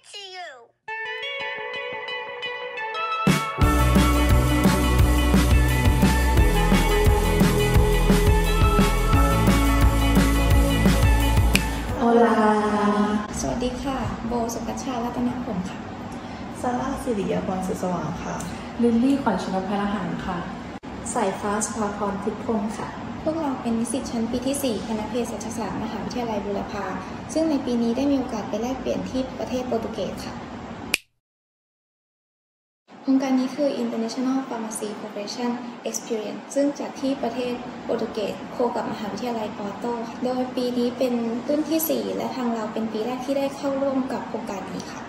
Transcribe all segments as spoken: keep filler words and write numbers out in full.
to you. Hola สวัสดีค่ะโบสุกัญชารัตนผลค่ะซาร่าสิริยพรสุสว่างค่ะลิลลี่ขวัญชนกพลหารค่ะสายฟ้าสุภาพรทิพย์พงศ์ค่ะพวกเราเป็นนิสิตชั้นปีที่สี่คณะเภสัชศาสตร์มหาวิทยาลัยบูรพาซึ่งในปีนี้ได้มีโอกาสไปแลกเปลี่ยนที่ประเทศโปรตุเกสค่ะโครงการนี้คือ International Pharmacy Cooperation Experience ซึ่งจัดที่ประเทศโปรตุเกสโคกับมหาวิทยาลัยปอร์โตโดยปีนี้เป็นรุ่นที่สี่และทางเราเป็นปีแรกที่ได้เข้าร่วมกับโครงการนี้ค่ะ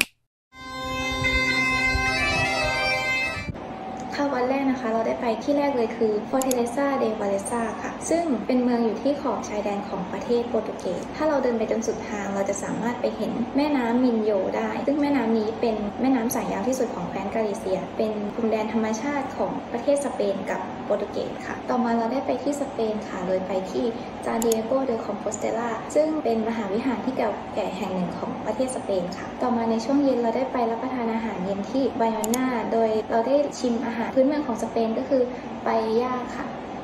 ค่ะวันแรกนะคะเราได้ไปที่แรกเลยคือ Fortaleza de Valesa ค่ะซึ่งเป็นเมืองอยู่ที่ขอบชายแดนของประเทศโปรตุเกสถ้าเราเดินไปจนสุดทางเราจะสามารถไปเห็นแม่น้ำมินโยได้ซึ่งแม่น้ำนี้เป็นแม่น้ำสายยาวที่สุดของแคว้นกาลิเซียเป็นพรมแดนธรรมชาติของประเทศสเปนกับโปรตุเกสค่ะต่อมาเราได้ไปที่สเปนค่ะโดยไปที่ซานดิเอโกเดคอมโพสเตลาซึ่งเป็นมหาวิหารที่เก่าแก่แห่งหนึ่งของประเทศสเปนค่ะต่อมาในช่วงเย็นเราได้ไปรับประทานอาหารเย็นที่ไบโอนาโดยเราได้ชิมอาหารพื้นเมืองของสเปนก็คือปาเอญ่าค่ะ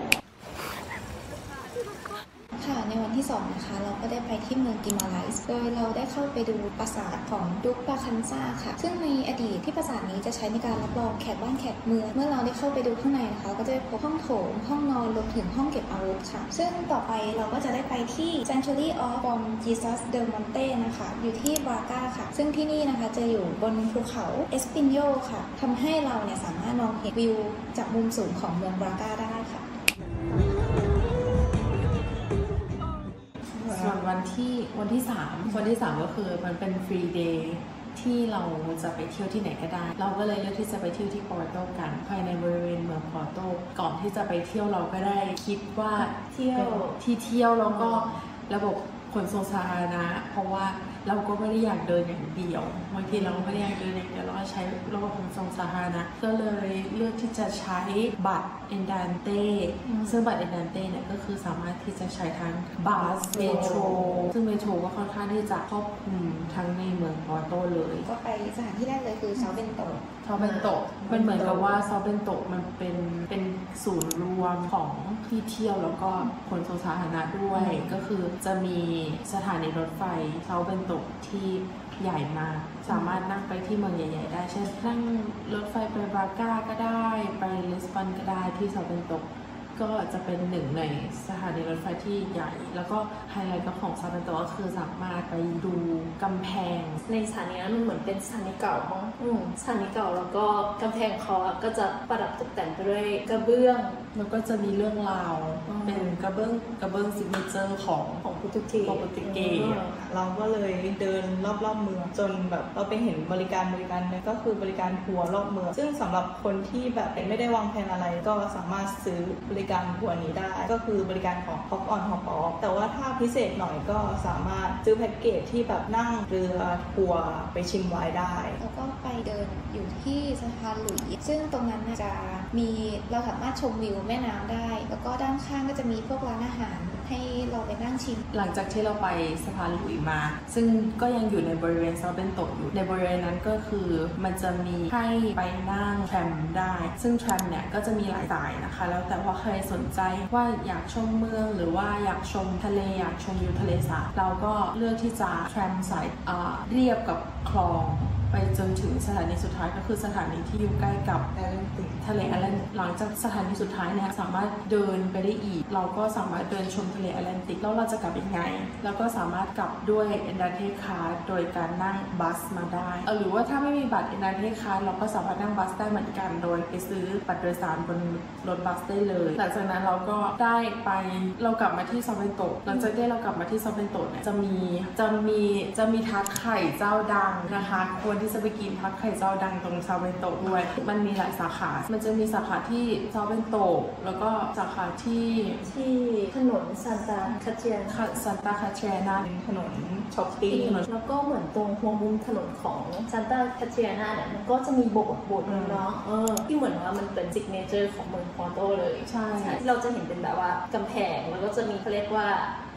ค่ะในวันที่สองนะคะเราก็ได้ไปที่เมืองกิมาไลส์โดยเราได้เข้าไปดูปราสาทของดุกปาคันซ่าค่ะซึ่งในอดีตที่ปราสาทนี้จะใช้ในการรับรองแขกบ้านแขกเมืองเมื่อเราได้เข้าไปดูข้างในนะคะก็จะพบห้องโถงห้องนอนรวมถึงห้องเก็บอาวุธค่ะซึ่งต่อไปเราก็จะได้ไปที่ Sanctuary of Bom Jesus del Monte นะคะอยู่ที่บราก้าค่ะซึ่งที่นี่นะคะจะอยู่บนภูเขาเอสปินโยค่ะทำให้เราเนี่ยสามารถมองเห็นวิวจากมุมสูงของเมืองบราก้าได้ค่ะส่วนวันที่วันที่สามวันที่สามก็คือมันเป็นฟรีเดย์ที่เราจะไปเที่ยวที่ไหนก็ได้เราก็เลยเลือกที่จะไปเที่ยวที่ปอร์โตกันภายในบริเวณเมืองปอร์โตก่อนที่จะไปเที่ยวเราก็ได้คิดว่าเที่ยวที่เที่ยวแล้วก็ระบบขนส่งสาธารณะเพราะว่าเราก็ไม่ได้อยากเดินอย่างเดียวบางทีเราไม่ได้อยากเดินอย่างเดียวเราก็ใช้ระบบขนส่งสาธารณะก็เลยเลือกที่จะใช้บัตรเอนดันเต้ซึ่งบัตรเอนดันเต้เนี่ยก็คือสามารถที่จะใช้ทั้งบัสเมโทรซึ่งเมโทรก็ค่อนข้างที่จะครอบคลุมทั้งในเมืองปอร์โตเลยก็ไปสถานที่แรกเลยคือซาเบนโตซาเบนโตมันเหมือนกับว่าซาเบนโตมันเป็นเป็นศูนย์รวมของที่เที่ยวแล้วก็ขนส่งสาธารณะด้วยก็คือจะมีสถานีรถไฟซาเบนโตที่ใหญ่มากสามารถนั่งไปที่เมืองใหญ่ๆได้เช่นนั่งรถไฟไปบราก้าก็ได้ไปลิสบอนก็ได้ที่ซาเบนโตก็จะเป็นหนึ่งในสถานีรถไฟที่ใหญ่แล้วก็ไฮไลท์ของซาเบนโตก็คือสามารถไปดูกำแพงในสถานีนั้นมันเหมือนเป็นสถานีเก่ามั้งสถานีเก่าแล้วก็กำแพงเขาก็จะประดับตกแต่งไปด้วยกระเบื้องแล้วก็จะมีเรื่องราวเป็นกระเบื้องกระเบื้องซิกเนเจอร์ของของโปรตุเกสโปรตุเกสเราก็เลยเดินรอบๆเมืองจนแบบเราไปเห็นบริการบริการนึงก็คือบริการทัวร์รอบเมืองซึ่งสำหรับคนที่แบบไม่ได้วางแผนอะไรก็สามารถซื้อบริการทัวร์นี้ได้ก็คือบริการของ Hop on Hop off แต่ว่าถ้าพิเศษหน่อยก็สามารถซื้อแพ็กเกจที่แบบนั่งเรือทัวร์ไปชิมไวน์ได้แล้วก็ไปเดินอยู่ที่สะพานหลุยส์ซึ่งตรงนั้นจะมีเราสามารถชมวิวแม่น้ำได้แล้วก็ด้านข้างก็จะมีพวกร้านอาหารให้เราไปนั่งชิมหลังจากที่เราไปสะพานหลุยส์มาซึ่งก็ยังอยู่ในบริเวณซาเบนโตอยู่ในบริเวณนั้นก็คือมันจะมีให้ไปนั่งแทรมได้ซึ่งแทรมเนี่ยก็จะมีหลายสายนะคะแล้วแต่ว่าใครสนใจว่าอยากชมเมืองหรือว่าอยากชมทะเลอยากชมวิวทะเลสาบเราก็เลือกที่จะแทรมสายเรียบกับคลองไปจนถึงสถานีสุดท้ายก็คือสถานีที่อยู่ใกล้กับทะเลแอตแลนติกหลังจากสถานีสุดท้ายเนี่ยสามารถเดินไปได้อีกเราก็สามารถเดินชมทะเลแอตแลนติกแล้วเราจะกลับยังไงแล้วก็สามารถกลับด้วยเอนดันเทคาร์โดยการนั่งบัสมาได้หรือว่าถ้าไม่มีบัตรเอนดันเทคาร์เราก็สามารถนั่งบัสได้เหมือนกันโดยไปซื้อบัตรโดยสารบนรถบัสได้เลยหลังจากนั้นเราก็ได้ไปเรากลับมาที่ซาเบนโตหลังจากที่เรากลับมาที่ซาเบนโตเนี่ยจะมีจะมีจะมีทาร์ตไข่เจ้าดังนะคะควรที่จะไปกินทาร์ตไข่เจ้าดังตรงซาเบนโตด้วยมันมีหลายสาขามันจะมีสาขาที่ซาเบนโตแล้วก็สาขาที่ที่ถนนซานตาคาเทียนาซานตาคาเทียนาถนนช้อปปิ้งแล้วก็เหมือนตรงหัวมุมถนนของซานตาคาเทียนาเนี่ยมันก็จะมีโบสถ์โบสถ์นึงเนาะเออที่เหมือนว่ามันเป็นซิกเนเจอร์ของเมืองปอร์โตเลยใช่เราจะเห็นเป็นแบบว่ากำแพงแล้วก็จะมีเขาเรียกว่า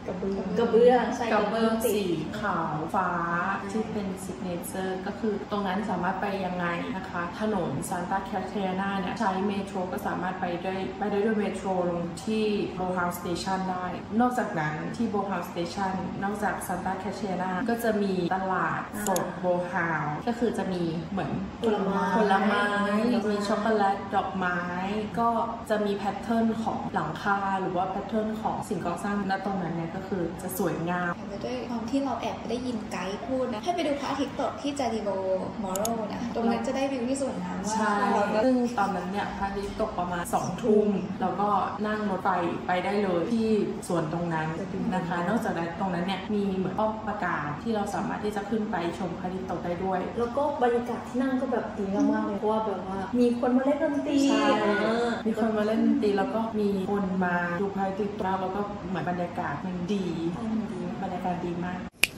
กระเบื้องกระเบื้องใช่กระเบื้องติดสีขาวฟ้าที่เป็นซิกเนเจอร์ก็คือตรงนั้นสามารถไปยังไงนะคะถนนซานตาแคทเธอนาเนี่ยใช้เมโทรก็สามารถไปได้ไปได้ด้วยเมโทรลงที่โบฮาวสเตชันได้นอกจากนั้นที่โบฮาวสเตชันนอกจากซานตาแคทเธอนาก็จะมีตลาดสดโบฮาวก็คือจะมีเหมือนผลไม้ผลไม้มีช็อกโกแลตดอกไม้ก็จะมีแพทเทิร์นของหลังคาหรือว่าแพทเทิร์นของสิ่งก่อสร้างณตรงนั้นเนี่ยก็คือจะสวยงามแล้วด้วยความที่เราแอบได้ยินไกด์พูดนะให้ไปดูพระอาทิตย์ตกที่จาริโบมอโรนะตรงนั้นจะได้วิวที่สวยงามมากใช่ซึ่งตอนนั้นเนี่ยพระอาทิตย์ตกประมาณสองทุ่มแล้วก็นั่งรถไฟไปได้เลยที่สวนตรงนั้นนะคะ นอกจากนั้นตรงนั้นเนี่ยมีเหมือนป้อมปราการที่เราสามารถที่จะขึ้นไปชมพระอาทิตย์ตกได้ด้วยแล้วก็บรรยากาศที่นั่งก็แบบดีมากๆเลยเพราะว่าแบบว่ามีคนมาเล่นดนตรีใช่เออมีคนมาเล่นดนตรีแล้วก็มีคนมาดูพระอาทิตย์ตกแล้วก็เหมือนบรรยากาศมันดีใช่มันดีบรรยากาศดีมาก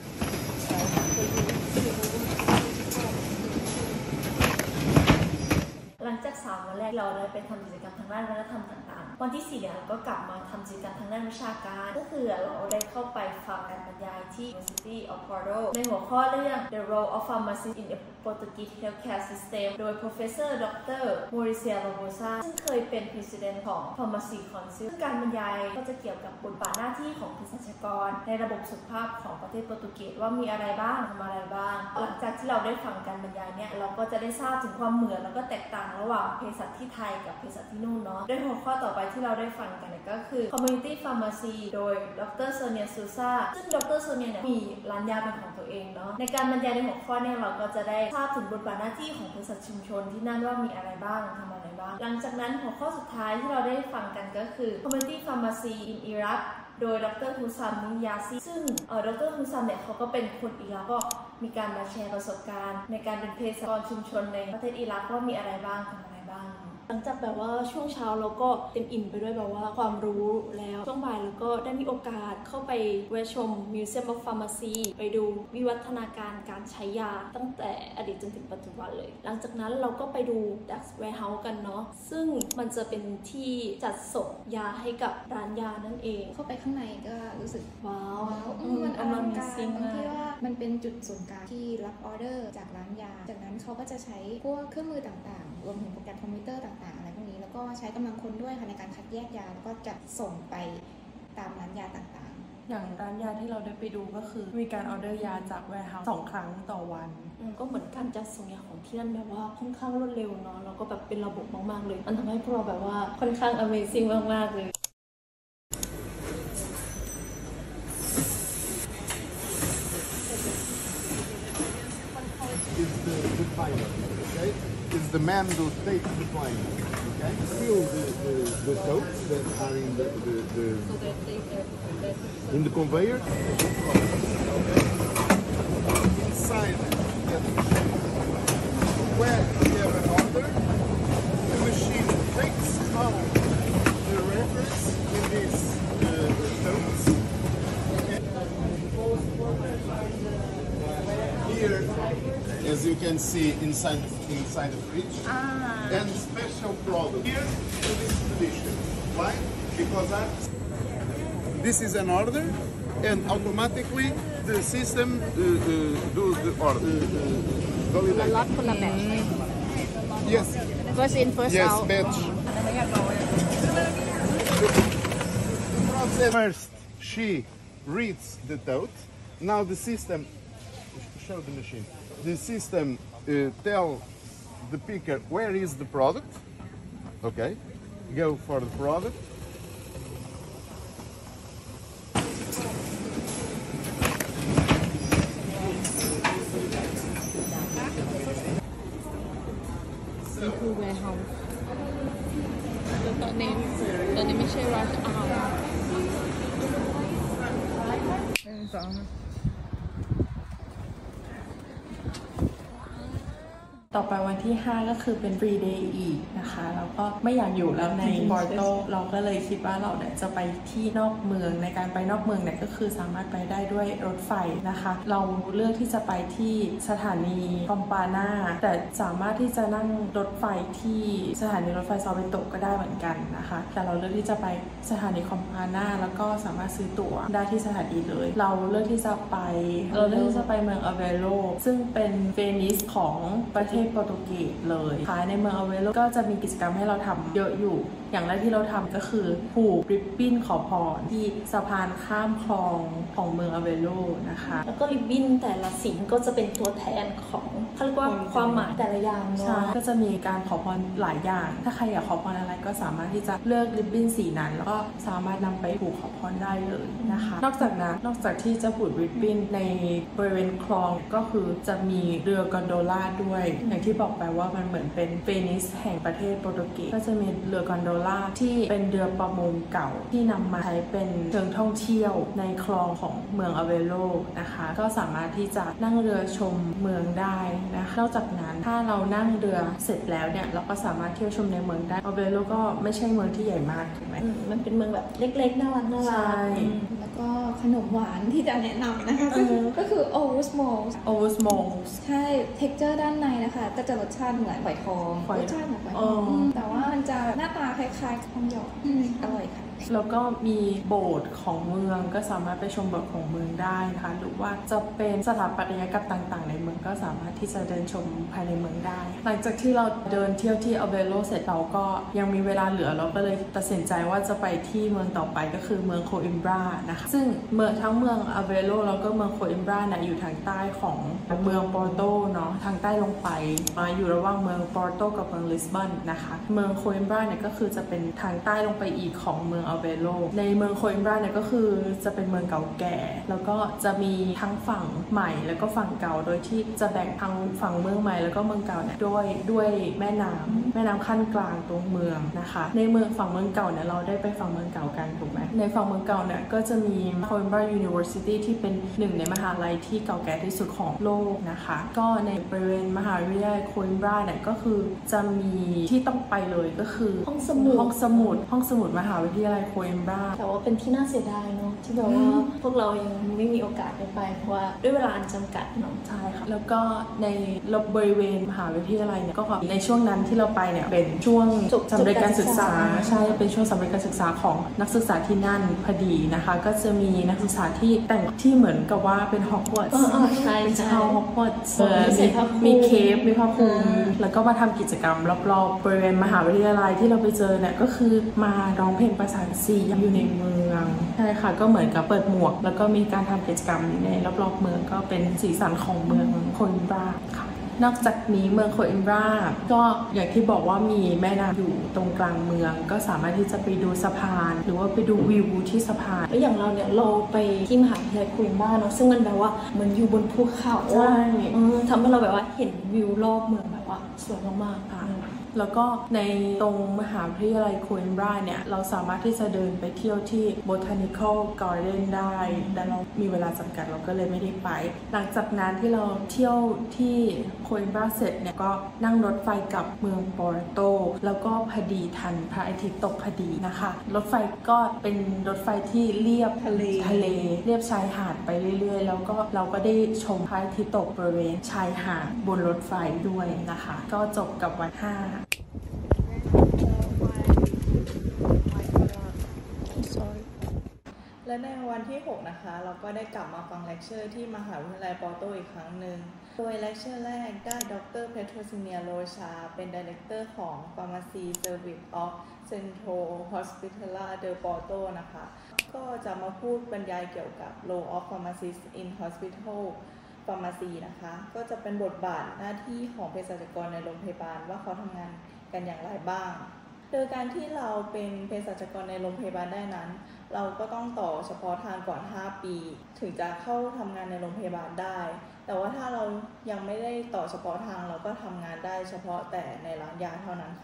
หลังจากสามวันแรกเราได้ไปทำกิจกรรมทางด้านวัฒนธรรมต่างๆวันที่สี่เราก็กลับมาทำกิจกรรมทางด้านวิชาการก็คือเราได้เข้าไปฟังการบรรยายที่ University of Porto ในหัวข้อเรื่อง The Role of Pharmacy in a Portuguese Healthcare System โดย Professor ดร Mauricia Barbosa ซึ่งเคยเป็น President ของ Pharmacy Council ซึ่งการบรรยายก็จะเกี่ยวกับบทบาทหน้าที่ของเภสัชกรในระบบสุขภาพของประเทศโปรตุเกสว่ามีอะไรบ้างทำอะไรบ้างหลังจากที่เราได้ฟังการบรรยายเนี่ยเราก็จะได้ทราบถึงความเหมือนแล้วก็แตกต่างระหว่างเภสัชที่ไทยกับเภสัชที่นู่นเนาะโดยหัวข้อต่อไปที่เราได้ฟังกันก็คือ Community Pharmacy โดยดรโซเนียซูซาซึ่งดรโซเนียเนี่ยมีร้านยาเป็นของตัวเองเนาะในการบรรยายในหัวข้อเนี่ยเราก็จะได้ทราบถึงบทบาทหน้าที่ของเภสัชชุมชนที่นั่นว่ามีอะไรบ้างทำอะไรบ้างหลังจากนั้นหัวข้อสุดท้ายที่เราได้ฟังกันก็คือ Community Pharmacy in Iraq โดยดรฮุซัมนิยาซีซึ่งเอ่อดรฮุซัมเนี่ยเขาก็เป็นคนอิรักก็มีการมาแชร์ประสบการณ์ในการเป็นเภสัชกรชุมชนในประเทศอิรักว่ามีอะไรบ้างทำอะไรบ้างหลังจากแบบว่าช่วงเช้าเราก็เต็มอิ่มไปด้วยแบบว่าความรู้แล้วช่วงบ่ายเราก็ได้มีโอกาสเข้าไปแวะชม Museum of Pharmacy ไปดูวิวัฒนาการการใช้ยาตั้งแต่อดีตจนถึงปัจจุบันเลยหลังจากนั้นเราก็ไปดู Drug Warehouse กันเนาะซึ่งมันจะเป็นที่จัดส่งยาให้กับร้านยานั่นเองเข้าไปข้างในก็รู้สึกว้าวว้าวอืมันอลังการ Amazing ตรงที่มากว่ามันเป็นจุดศูนย์กลางที่รับออเดอร์จากร้านยาจากนั้นเขาก็จะใช้พวกเครื่องมือต่างๆรวมถึงโปรแกรมคอมพิวเตอร์ต่างๆอะไรพวกนี้แล้วก็ใช้กำลังคนด้วยค่ะในการคัดแยกยาแล้วก็จัดส่งไปตามร้านยาต่างๆอย่างร้านยาที่เราได้ไปดูก็คือมีการออเดอร์ยาจากแวร์เฮาส์สองครั้งต่อวันอืมก็เหมือนการจัดส่งยาของที่นั่นแบบว่าค่อนข้างรวดเร็วเนาะแล้วก็แบบเป็นระบบมากๆเลยมันทำให้พวกเราแบบว่าค่อนข้าง Amazing มากๆเลย is the, the pilot, okay? Is the man who takes the plane, okay? Fill the, the, the totes that are in the, the, the in the conveyor. Inside that machine, where you have an order, the machine takes out the reference in these uh, totes. Here, as you can see inside inside the fridge, ah. and special product here in this condition. Why? Because I, this is an order, and automatically the system uh, uh, does the order. Uh, uh, validate. Lot full of batch. Yes. First in, first yes, out. batch. First, she reads the tote. Now the system. Show the machine. The system uh, tell the picker where is the product. Okay, go for the product. Into warehouse. ตอนนี้ตอนนี้ไม่ใช่ rush hour หนึ่งสองต่อไปวันที่ห้าก็คือเป็นฟรีเดย์อีกนะคะแล้วก็ไม่อยากอยู่แล้วในปอร์โตเราก็เลยคิดว่าเราเนี่ยจะไปที่นอกเมืองในการไปนอกเมืองเนี่ยก็คือสามารถไปได้ด้วยรถไฟนะคะเราเลือกที่จะไปที่สถานีคอมปาน่าแต่สามารถที่จะนั่งรถไฟที่สถานีรถไฟซอเบโตก็ได้เหมือนกันนะคะแต่เราเลือกที่จะไปสถานีคอมปาน่าแล้วก็สามารถซื้อตั๋วได้ที่สถานีเลยเราเลือกที่จะไปเราเลือกที่จะไปเมืองอเวโรซึ่งเป็นเวนิสของประเทศโปรตุเกสเลยค่ะในเมืองอเวโรก็จะมีกิจกรรมให้เราทำเยอะอยู่อย่างแรกที่เราทำก็คือผูกริบบิ้นขอพรที่สะพานข้ามคลองของเมืองอเวโรนะคะแล้วก็ริบบิ้นแต่ละสีก็จะเป็นตัวแทนของเขาเรียกว่าความหมายแต่ละอย่างเนาะก็จะมีการขอพรหลายอย่างถ้าใครอยากขอพรอะไรก็สามารถที่จะเลือกริบบิ้นสีนั้นแล้วก็สามารถนำไปผูกขอพรได้เลยนะคะนอกจากนั้นนอกจากที่จะผูกริบบิ้นในบริเวณคลองก็คือจะมีเรือกอนโดล่าด้วยอย่างที่บอกไปว่ามันเหมือนเป็นเวนิสแห่งประเทศโปรตุเกสก็จะมีเรือกอนโดล่าที่เป็นเรือประมงเก่าที่นำมาใช้เป็นเชิงท่องเที่ยวในคลองของเมืองอเวโรนะคะก็สามารถที่จะนั่งเรือชมเมืองได้นะคะนอกจากนั้นถ้าเรานั่งเรือเสร็จแล้วเนี่ยเราก็สามารถเที่ยวชมในเมืองได้อเวโรก็ไม่ใช่เมืองที่ใหญ่มากถูกไหมมันเป็นเมืองแบบเล็กๆน่ารักน่ารักแล้วก็ขนมหวานที่จะแนะนำนะคะก็คือโอวุสโมสโอวุสโมสใช่เท็กเจอร์ด้านในนะคะก็จะรสชาติเหมือนฝอยทองรสชาติเหมือนฝอยทองแต่ว่ามันจะหน้าตาคล้ายๆทองหยอดอร่อยค่ะแล้วก็มีโบสถ์ของเมืองก็สามารถไปชมโบสถ์ของเมืองได้นะคะหรือว่าจะเป็นสถาปัตยกรรมต่างๆในเมืองก็สามารถที่จะเดินชมภายในเมืองได้หลังจากที่เราเดินเที่ยวที่อเวโรเสร็จเราก็ยังมีเวลาเหลือเราก็เลยตัดสินใจว่าจะไปที่เมืองต่อไปก็คือเมืองโคอิมบรานะคะซึ่งเมืองทั้งเมืองอเวโรแล้วก็เมืองโคอิมบราเนี่ยอยู่ทางใต้ของเมืองปอร์โตเนาะทางใต้ลงไปมาอยู่ระหว่างเมืองปอร์โตกับเมืองลิสบอนนะคะเมืองโคอิมบราเนี่ยก็คือจะเป็นทางใต้ลงไปอีกของเมืองอเวโรในเมืองโคอิมบราเนี่ยก็คือจะเป็นเมืองเก่าแก่แล้วก็จะมีทั้งฝั่งใหม่แล้วก็ฝั่งเก่าโดยที่จะแบ่งทางฝั่งเมืองใหม่แล้วก็เมืองเก่าเนี่ยด้วยด้วยแม่น้ำแม่น้ำขั้นกลางตรงเมืองนะคะในเมืองฝั่งเมืองเก่าเนี่ยเราได้ไปฝั่งเมืองเก่ากันถูกไหมในฝั่งเมืองเก่าเนี่ยก็จะมีโคอิมบรา University ที่เป็นหนึ่งในมหาลัยที่เก่าแก่ที่สุดของโลกนะคะก็ในบริเวณมหาวิทยาลัยโคอิมบราเนี่ยก็คือจะมีที่ต้องไปเลยก็คือห้องสมุดห้องสมุดห้องสมุดมหาวิทยาลัยโคอิมบราแต่ว่าเป็นที่น่าเสียดายเนาะที่แบบว่าพวกเรายังไม่มีโอกาสได้ไปเพราะว่าด้วยเวลาอันจำกัดเนาะใช่ค่ะแล้วก็ในบริเวณมหาวิทยาลัยเนี่ยก็ในช่วงนั้นที่เราไปเนี่ยเป็นช่วงสำเร็จการศึกษาใช่เป็นช่วงสำเร็จการศึกษาของนักศึกษาที่นั่นพอดีนะคะก็จะมีนักศึกษาที่แต่งที่เหมือนกับว่าเป็นฮอกวอตส์ใช่เป็นชาวฮอกวอตส์มีเคปมีผ้าคลุมแล้วก็มาทำกิจกรรมรอบๆบริเวณมหาวิทยาลัยที่เราไปเจอเนี่ยก็คือมาร้องเพลงประสานเสียงอยู่ในเมืองใช่ค่ะก็เหมือนกับเปิดหมวกแล้วก็มีการทำกิจกรรมในรอบๆเมืองก็เป็นสีสันของเมืองโคอิมบราค่ะนอกจากนี้เมืองโคอิมบราก็อย่างที่บอกว่ามีแม่น้ำอยู่ตรงกลางเมืองก็สามารถที่จะไปดูสะพานหรือว่าไปดูวิวที่สะพานแล้วอย่างเราเนี่ยเราไปที่มหาวิทยาลัยโคอิมบราเนาะซึ่งมันแบบว่ามันอยู่บนภูเขาใช่ทำให้เราแบบว่าเห็นวิวรอบเมืองแบบว่าสวยมากๆค่ะแล้วก็ในตรงมหาวิทยาลัยโคอิมบราเนี่ยเราสามารถที่จะเดินไปเที่ยวที่ Botanical Garden ได้แต่เรามีเวลาจำกัดเราก็เลยไม่ได้ไปหลังจากนั้นที่เราเที่ยวที่โคอิมบราเสร็จเนี่ยก็นั่งรถไฟกลับเมืองปอร์โตแล้วก็พอดีทันพระอาทิตย์ตกพอดีนะคะรถไฟก็เป็นรถไฟที่เลียบทะเลทะเลเลียบชายหาดไปเรื่อยๆแล้วก็เราก็ได้ชมพระอาทิตย์ตกบริเวณชายหาดบนรถไฟด้วยนะคะก็จบกับวันห้าและในวันที่หกนะคะเราก็ได้กลับมาฟังเลคเชอร์ที่มหาวิทยาลัยปอร์โตอีกครั้งหนึ่งโดยเลคเชอร์แรกได้ดรเพโทรซิเนียโรชาเป็นไดเรคเตอร์ของ Pharmacy Service of Centro Hospitaler de Porto นะคะก็จะมาพูดบรรยายเกี่ยวกับ Role of Pharmacists in Hospital Pharmacy นะคะก็จะเป็นบทบาทหน้าที่ของเภสัชกรในโรงพยาบาลว่าเขาทำงานกันอย่างไรบ้างโดยการที่เราเป็นเภสัชกรในโรงพยาบาลได้นั้นเราก็ต้องต่อเฉพาะทางก่อนห้าปีถึงจะเข้าทำงานในโรงพยาบาลได้แต่ว่าถ้าเรายังไม่ได้ต่อเฉพาะทางเราก็ทำงานได้เฉพาะแต่ในร้านยาเท่านั้นค่ะ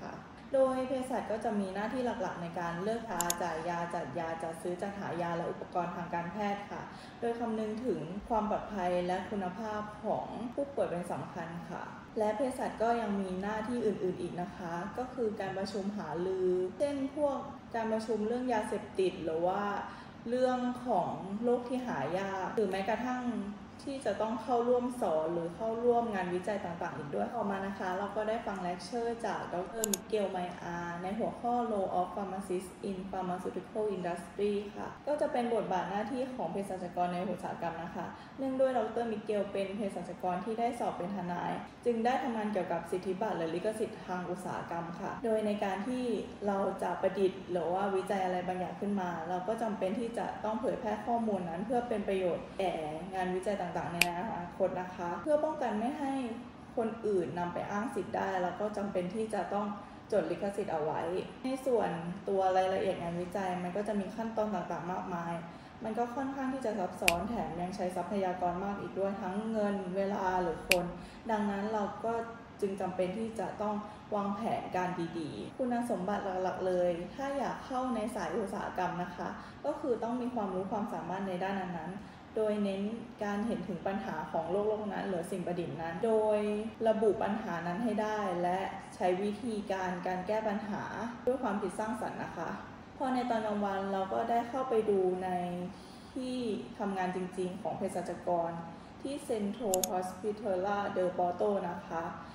โดยเภสัชก็จะมีหน้าที่หลักๆในการเลือกยาจ่ายยาจัดยาจัดซื้อจัดหายาและอุปกรณ์ทางการแพทย์ค่ะโดยคำนึงถึงความปลอดภัยและคุณภาพของผู้ป่วยเป็นสำคัญค่ะและเภสัชก็ยังมีหน้าที่อื่นๆอีกนะคะก็คือการประชุมหารือเช่นพวกการประชุมเรื่องยาเสพติดหรือว่าเรื่องของโรคที่หายากหรือแม้กระทั่งที่จะต้องเข้าร่วมสอนหรือเข้าร่วมงานวิจัยต่างๆอีกด้วยต่อมานะคะเราก็ได้ฟังเลคเชอร์จากดร.มิเกล ไมอาร์ในหัวข้อ Role of Pharmacists in Pharmaceutical Industry ค่ะก็จะเป็นบทบาทหน้าที่ของเภสัชกรในอุตสาหกรรมนะคะเนื่องด้วยดร.มิเกลเป็นเภสัชกรที่ได้สอบเป็นทนายจึงได้ทำงานเกี่ยวกับสิทธิบัตรและลิขสิทธิ์ทางอุตสาหกรรมค่ะโดยในการที่เราจะประดิษฐ์หรือว่าวิจัยอะไรบางอย่างขึ้นมาเราก็จำเป็นที่จะต้องเผยแพร่ข้อมูลนั้นเพื่อเป็นประโยชน์แก่งานวิจัยต่างๆในอนาคตนะคะเพื่อป้องกันไม่ให้คนอื่นนำไปอ้างสิทธิ์ได้แล้วก็จำเป็นที่จะต้องจดลิขสิทธิ์เอาไว้ในส่วนตัวรายละเอียดงานวิจัยมันก็จะมีขั้นตอนต่างๆมากมายมันก็ค่อนข้างที่จะซับซ้อนแถมยังใช้ทรัพยากรมากอีกด้วยทั้งเงินเวลาหรือคนดังนั้นเราก็จึงจำเป็นที่จะต้องวางแผนการดีๆคุณสมบัติหลักๆเลยถ้าอยากเข้าในสายอุตสาหกรรมนะคะก็คือต้องมีความรู้ความสามารถในด้านนั้นๆโดยเน้นการเห็นถึงปัญหาของโลกโลกนั้นหรือสิ่งประดิษฐ์นั้นโดยระบุปัญหานั้นให้ได้และใช้วิธีการการแก้ปัญหาด้วยความคิดสร้างสรรค์นะคะพอในตอนกลางวันเราก็ได้เข้าไปดูในที่ทำงานจริงๆของเภสัชกรที่ Centro Hospitalar del Porto นะคะ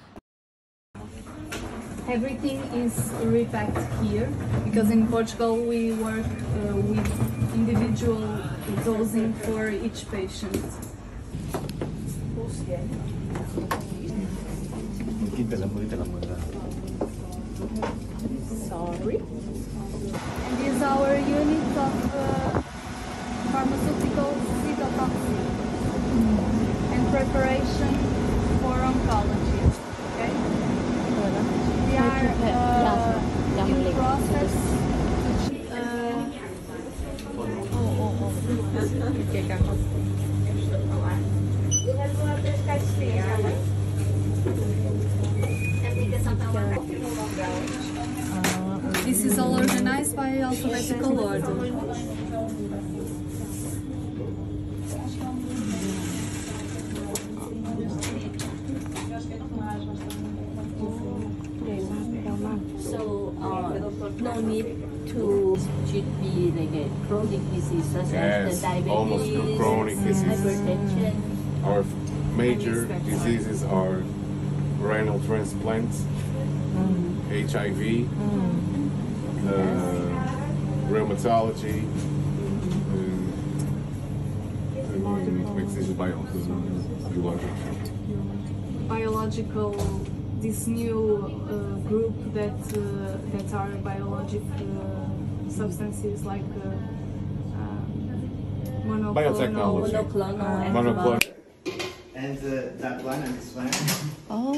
Everything is repacked here because in Portugal we work uh, with individual dosing for each patient. กินแต่ละมื้อแต่ละมื้อ Sorry. And this is our unit of uh, pharmaceutical cytotoxin and preparation for oncology. Okay. We are uh, in process. Uh, oh, oh, oh. Okay, This is all organized by alphabetical order. So uh, no need to should be like a chronic disease such Yes, as the diabetes, almost no chronic diseases. hypertension. Our major diseases are renal transplants, H I V, uh, rheumatology, and, and mixed disease biological. Biological, this new uh, group that uh, that are biologic uh, substances like uh, uh, monoclonal. Biotechnology. Monoclonal Uh, Monoclonal. and uh, that one and this one Oh.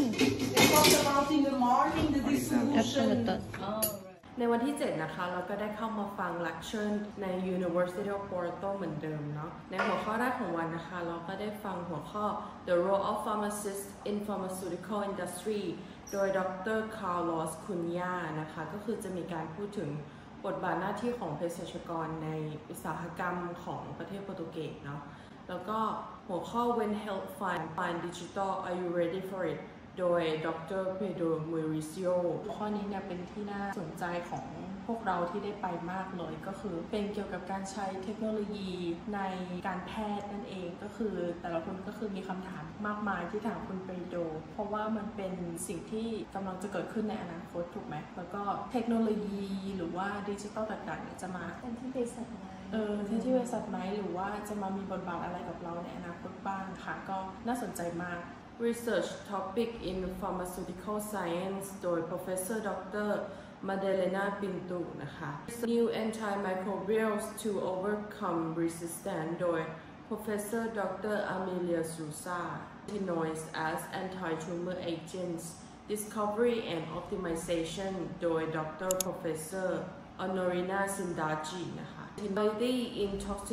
Oh, ในวันที่เจ็ดนะคะเราก็ได้เข้ามาฟังเลคเชอร์ใน University of Porto เหมือนเดิมเนาะในหัวข้อแรกของวันนะคะเราก็ได้ฟังหัวข้อ The Role of Pharmacists in Pharmaceutical Industry โดยดร. Carlos Cunha นะคะก็คือจะมีการพูดถึงบทบาทหน้าที่ของเภสัชกรในอุตสาหกรรมของประเทศโปรตุเกสเนาะแล้วก็หัวข้อ When Health Find Find Digital Are You Ready for It โดยดร. Pedro Mauricio ข้อนี้เนี่ยเป็นที่น่าสนใจของพวกเราที่ได้ไปมากเลยก็คือเป็นเกี่ยวกับการใช้เทคโนโลยีในการแพทย์นั่นเองก็คือแต่ละคนก็คือมีคำถามมากมายที่ถามคุณเปโดเพราะว่ามันเป็นสิ่งที่กำลังจะเกิดขึ้นในอนาคตถูกไหมแล้วก็เทคโนโลยีหรือว่าดิจิตอลต่างๆจะมาเป็นที่เภสัชไหมเออที่ที่บริษัทไหมหรือว่าจะมามีบทบาทอะไรกับเราในอนาคตบ้างค่ะก็น่าสนใจมาก Research Topic in Pharmaceutical Science โดย Professor ดร. Madalena Pinto นะคะ New Antimicrobials to Overcome Resistance โดย Professor ดร. Amelia Sousa Retinoids as Anti-Tumor Agents Discovery and Optimization โดย ดร. Professor Honorina Sindaji นะคะ Technology in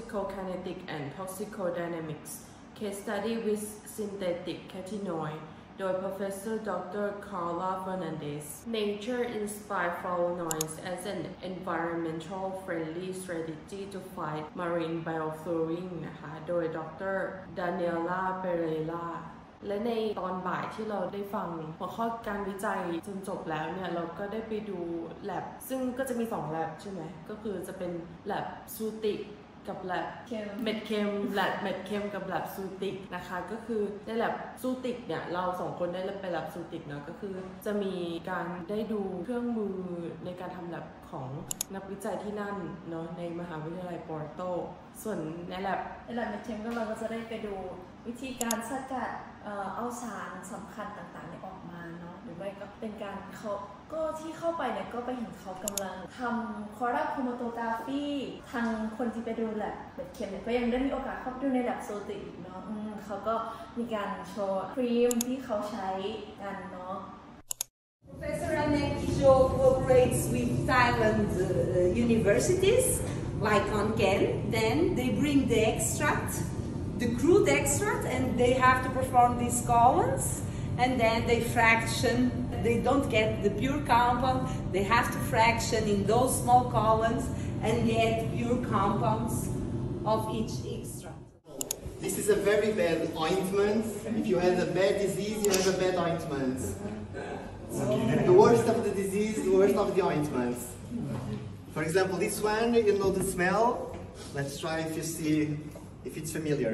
Toxicokinetic and Toxicodynamics Case Study with Synthetic Retinoid โดย Professor Doctor Carla Fernandez Nature inspired flavonoids as an environmental friendly strategy to fight marine biofouling นะคะโดย ดร Daniela Pereira และในตอนบ่ายที่เราได้ฟังหัวข้อการวิจัยจนจบแล้วเนี่ยเราก็ได้ไปดู lab ซึ่งก็จะมีสอง lab ใช่ไหมก็คือจะเป็น lab สูติกกับ lab เม็ดเค็ม lab เม็ดเค็มกับ lab สูติกนะคะก็คือใน lab สูติกเนี่ยเราสองคนได้ไป lab สูติกเนาะก็คือจะมีการได้ดูเครื่องมือในการทำ lab ของนักวิจัยที่นั่นเนาะในมหาวิทยาลัยปอร์โตส่วนใน lab ใน lab เม็ดเค็มก็เราก็จะได้ไปดูวิธีการสกัดเอาสารสำคัญต่างๆออกมาเนาะหรือไม่ก็เป็นการเขาก็ที่เข้าไปเนี่ยก็ไปเห็นเขากำลังทำคอรัปโครโมโตกราฟีทางคนที่ไปดูแลบเบ็ดเข็มเนี่ยก็ยังได้มีโอกาสเข้าไปดูในแลบโซติอีกเนาะเขาก็มีการโชว์ครีมที่เขาใช้กันเนาะ Professor Anekijo cooperates with Thailand uh, universities like ONCAN. Then they bring the extract, the crude extract, and they have to perform these columns. And then they fraction, they don't get the pure compound, they have to fraction in those small columns and get pure compounds of each extract. This is a very bad ointment. If you have a bad disease, you have a bad ointment. The worst of the disease, the worst of the ointments. For example, this one, you know the smell. Let's try if you see, if it's familiar.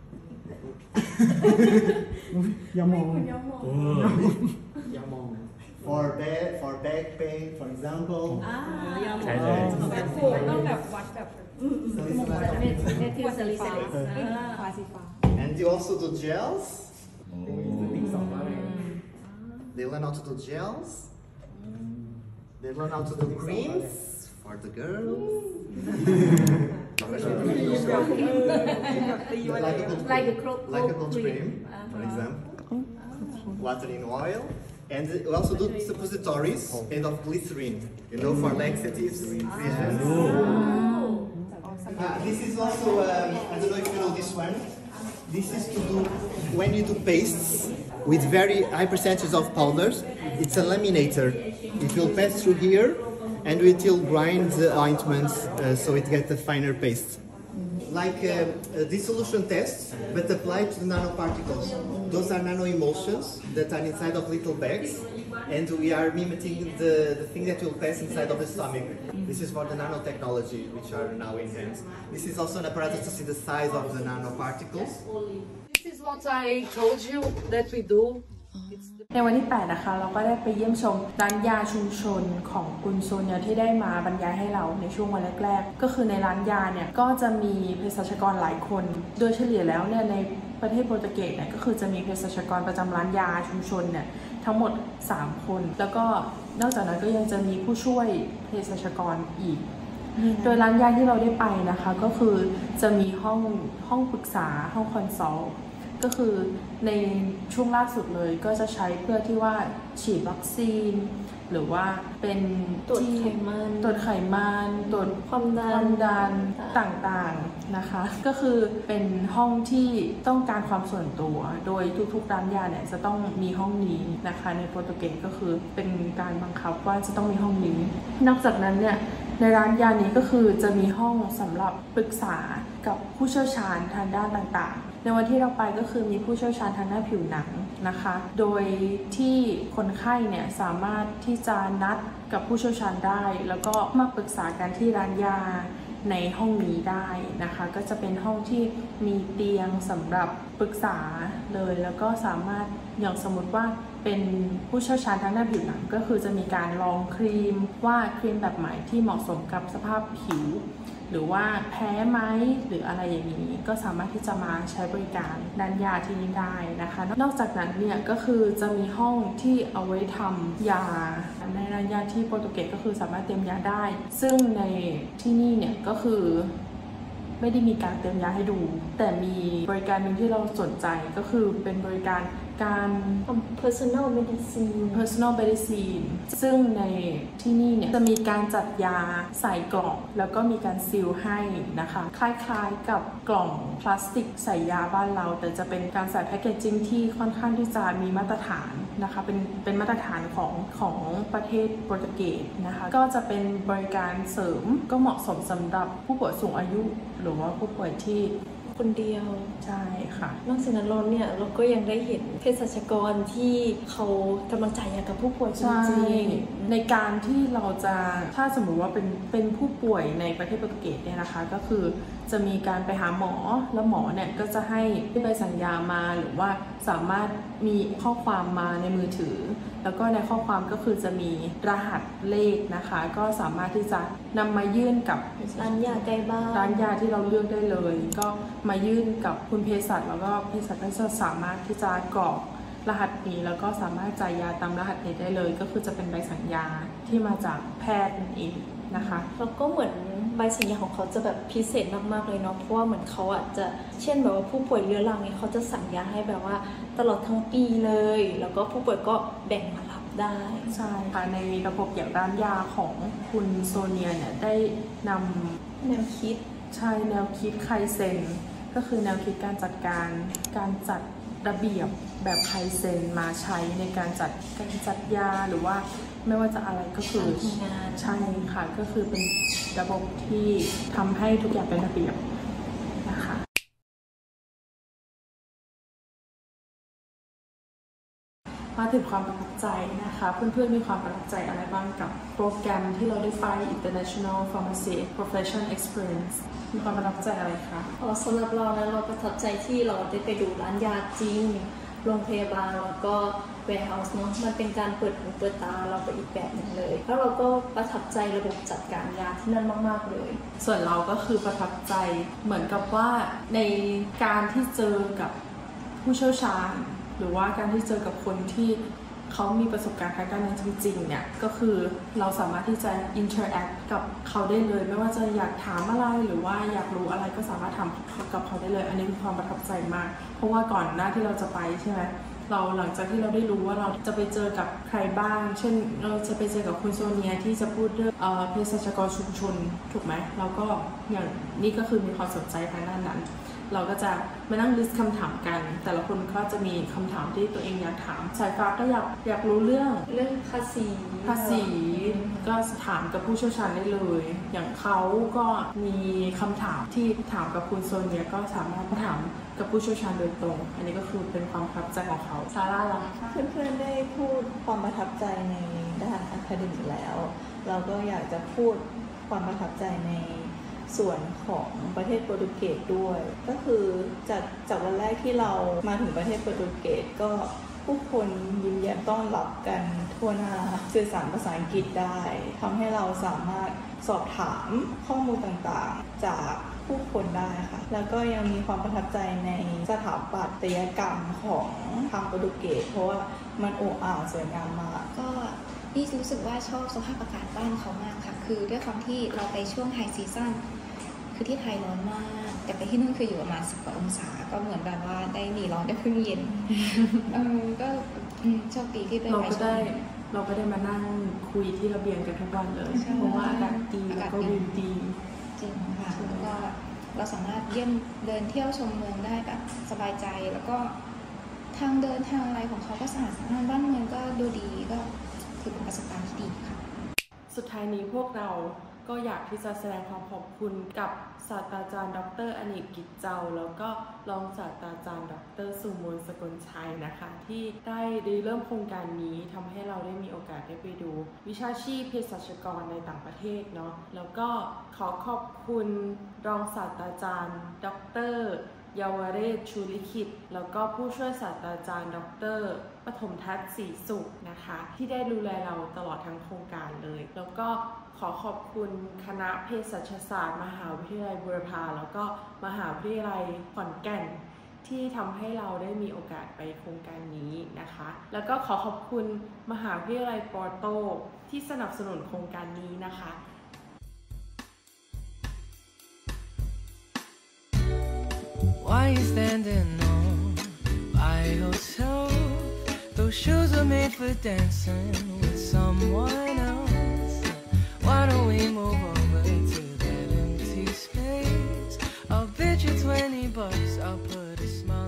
For back, for back pain, for example. Ah, so and you also do gels. They learn how to do gels. They learn how to do creams for the girls. like a cold like cream, a cold, like a cold cream, cream uh-huh. for example. Water in oil. And we also do suppositories made of glycerin, you know, for laxatives. Uh, this is also, um, I don't know if you know this one. This is to do, when you do pastes with very high percentages of powders, it's a laminator. It will pass through here and it will grind the ointments uh, so it gets a finer paste. Like uh, a dissolution test, but applied to the nanoparticles. Those are nano-emulsions that are inside of little bags, and we are mimicking the, the thing that will pass inside of the stomach. This is for the nanotechnology, which are now in hands. This is also an apparatus to see the size of the nanoparticles. This is what I told you that we do. ในวันที่แปดนะคะเราก็ได้ไปเยี่ยมชมร้านยาชุมชนของคุณโซเนียที่ได้มาบรรยายให้เราในช่วงวันแรกๆก็คือในร้านยาเนี่ยก็จะมีเภสัชกรหลายคนโดยเฉลี่ยแล้วเนี่ยในประเทศโปรตุเกสเนี่ยก็คือจะมีเภสัชกรประจำร้านยาชุมชนเนี่ยทั้งหมดสามคนแล้วก็นอกจากนั้นก็ยังจะมีผู้ช่วยเภสัชกรอีกโดยร้านยาที่เราได้ไปนะคะก็คือจะมีห้องห้องปรึกษาห้องคอนซัลท์ก็คือในช่วงล่าสุดเลยก็จะใช้เพื่อที่ว่าฉีดวัคซีนหรือว่าเป็นตรวจไขมันตรวจไขมันตรวจความดันดันต่างๆนะคะก็คือเป็นห้องที่ต้องการความส่วนตัวโดยทุกๆร้านยาเนี่ยจะต้องมีห้องนี้นะคะในโปรตุเกสก็คือเป็นการบังคับว่าจะต้องมีห้องนี้นอกจากนั้นเนี่ยในร้านยานี้ก็คือจะมีห้องสำหรับปรึกษากับผู้เชี่ยวชาญทางด้านต่างๆในวันที่เราไปก็คือมีผู้เชี่ยวชาญทางด้านผิวหนังนะคะโดยที่คนไข้เนี่ยสามารถที่จะนัดกับผู้เชี่ยวชาญได้แล้วก็มาปรึกษากันที่ร้านยาในห้องนี้ได้นะคะก็จะเป็นห้องที่มีเตียงสำหรับปรึกษาเลยแล้วก็สามารถอย่างสมมติว่าเป็นผู้เชี่ยวชาญทางด้านผิวหนังก็คือจะมีการลองครีมว่าครีมแบบไหนที่เหมาะสมกับสภาพผิวหรือว่าแพ้ไหมหรืออะไรอย่างนี้ก็สามารถที่จะมาใช้บริการด้านยาที่นี่ได้นะคะนอกจากนั้นเนี่ยก็คือจะมีห้องที่เอาไว้ทำยาในร้านยาที่โปรตุเกสก็คือสามารถเตรียมยาได้ซึ่งในที่นี่เนี่ยก็คือไม่ได้มีการเตรียมยาให้ดูแต่มีบริการหนึ่งที่เราสนใจก็คือเป็นบริการการ personal medicine personal medicine ซึ่งในที่นี่เนี่ยจะมีการจัดยาใส่กล่องแล้วก็มีการซีลให้นะคะคล้ายๆกับกล่องพลาสติกใส่ยาบ้านเราแต่จะเป็นการใส่แพคเกจจิ้งที่ค่อนข้างที่จะมีมาตรฐานนะคะเป็นเป็นมาตรฐานของของประเทศโปรตุเกสนะคะก็จะเป็นบริการเสริมก็เหมาะสมสำหรับผู้ป่วยสูงอายุหรือว่าผู้ป่วยที่คนเดียวใช่ค่ะนอกจากนั้นเราเนี่ยเราก็ยังได้เห็นเภสัชกรที่เขากำลังจ่ายยากับผู้ป่วยจริงๆในการที่เราจะถ้าสมมติว่าเป็นเป็นผู้ป่วยในประเทศโปรตุเกสเนี่ยนะคะก็คือจะมีการไปหาหมอแล้วหมอเนี่ยก็จะให้ใบสั่งยามาหรือว่าสามารถมีข้อความมาในมือถือแล้วก็ในข้อความก็คือจะมีรหัสเลขนะคะก็สามารถที่จะนำมายื่นกับร้านยาใกล้บ้านร้านยาที่เราเลือกได้เลยก็มายื่นกับคุณเภสัชแล้วก็เภสัชก็จะสามารถที่จะกรอกรหัสนี้แล้วก็สามารถจ่ายยาตามรหัสนี้ได้เลยก็คือจะเป็นใบสั่งยาที่มาจากแพทย์นั่นเองนะคะแล้วก็เหมือนใบสัญญาของเขาจะแบบพิเศษมากๆเลยเนาะเพราะว่าเหมือนเขาอ่ะจะเช่นแบบว่าผู้ป่วยเรื้อรังเนี่ยเขาจะสั่งยาให้แบบว่าตลอดทั้งปีเลยแล้วก็ผู้ป่วยก็แบ่งมารับได้ใช่ค่ะในระบบอย่างร้านยาของคุณโซเนียเนี่ยได้นำแนวคิดใช่แนวคิดไคเซนก็คือแนวคิดการจัดการการจัดระเบียบแบบไคเซนมาใช้ในการจัดการจัดยาหรือว่าไม่ว่าจะอะไรก็คือใช่ค่ะก็คือเป็นระบบที่ทำให้ทุกอย่างเป็นระเบียบนะคะมาถึงความประทับใจนะคะเพื่อนๆมีความประทับใจอะไรบ้างกับโปรแกรมที่เราได้ไป International Pharmacy Professional Experience มีความประทับใจอะไรคะอ๋อสำหรับเราแล้วเราประทับใจที่เราได้ไปดูร้านยาจริงโรงพยาบาลแล้วก็ warehouse เนาะมันเป็นการเปิดหูเปิดตาเราไปอีกแบบหนึ่งเลยแล้วเราก็ประทับใจระบบจัดการยาที่นั่นมากๆเลยส่วนเราก็คือประทับใจเหมือนกับว่าในการที่เจอกับผู้เชี่ยวชาญหรือว่าการที่เจอกับคนที่เขามีประสบการณ์ทางการเงินจริงๆเนี่ยก็คือเราสามารถที่จะ interact กับเขาได้เลยไม่ว่าจะอยากถามอะไรหรือว่าอยากรู้อะไรก็สามารถถามกับเขาได้เลยอันนี้คือความประทับใจมากเพราะว่าก่อนหน้าที่เราจะไปใช่ไหมเราหลังจากที่เราได้รู้ว่าเราจะไปเจอกับใครบ้างเช่นเราจะไปเจอกับคุณโซเนียที่จะพูดเรื่องเอ่อเภสัชกรชุมชนถูกไหมเราก็อย่างนี้ก็คือมีความสนใจทางด้านนั้นเราก็จะมานั่งลิสต์คำถามกันแต่ละคนก็จะมีคำถามที่ตัวเองอยากถามสายฟ้าก็อยากอยากรู้เรื่องเรื่องภาษีภาษีก็ถามกับผู้เชี่ยวชาญได้เลยอย่างเขาก็มีคำถามที่ถามกับคุณโซเนียก็สามารถถามกับผู้เชี่ยวชาญโดยตรงอันนี้ก็คือเป็นความประทับใจของเขาซาร่าล่ะเพื่อนๆได้พูดความประทับใจในด้านอะคาเดมิกแล้วเราก็อยากจะพูดความประทับใจในส่วนของประเทศโปรตุเกสด้วยก็คือจากจากวันแรกที่เรามาถึงประเทศโปรตุเกสก็ผู้คนยิ้มแย้มต้อนรับกันทั่วหน้าสื่อสารภาษาอังกฤษได้ทำให้เราสามารถสอบถามข้อมูลต่างๆจากผู้คนได้ค่ะแล้วก็ยังมีความประทับใจในสถาปัตยกรรมของทางโปรตุเกสเพราะว่ามันโอ้อาสวยงามมากก็นี่รู้สึกว่าชอบสภาพอากาศบ้านเขามากค่ะคือด้วยความที่เราไปช่วงไฮซีซั่นคือที่ไทยร้อนมากแต่ไปที่นู่นคืออยู่ประมาณสิบกว่าองศาก็เหมือนแบบว่าได้หนีร้อนได้พึ่งเย็นเออก็โชคดีที่ไปเราก็ได้เราก็ได้มานั่งคุยที่ระเบียงกันทุกวันเลยเพราะว่าอากาศดีแล้วก็วิวดีจริงค่ะแล้วก็เราสามารถเยี่ยมเดินเที่ยวชมเมืองได้แบบสบายใจแล้วก็ทางเดินทางอะไรของเขาก็สะอาดสะอ้านบ้านเมืองก็ดูดีก็ถือเป็นประสบการณ์ที่ดีค่ะสุดท้ายนี้พวกเราก็อยากที่จะแสดงความขอบคุณกับศาสตราจารย์ดร.อเนกกิจเจ้าแล้วก็รองศาสตราจารย์ดร.สุมนต์สกลชัยนะคะที่ได้เริ่มโครงการนี้ทำให้เราได้มีโอกาสได้ไปดูวิชาชีพเภสัชกรในต่างประเทศเนาะแล้วก็ขอขอบคุณรองศาสตราจารย์ดร.เยาวเรศชูลิขิตแล้วก็ผู้ช่วยศาสตราจารย์ดร.ปฐมทัศน์ศรีสุขนะคะที่ได้ดูแลเราตลอดทั้งโครงการเลยแล้วก็ขอขอบคุณคณะเภสัชศาสตร์มหาวิทยาลัยบูรพาแล้วก็มหาวิทยาลัยขอนแก่นที่ทำให้เราได้มีโอกาสไปโครงการนี้นะคะแล้วก็ขอขอบคุณมหาวิทยาลัยปอร์โตที่สนับสนุนโครงการนี้นะคะ Why you standing on my hotel? Those shoes are made for dancing with someone else. Why don't we move over to that empty space? I'll bet you twenty bucks, I'll put a smile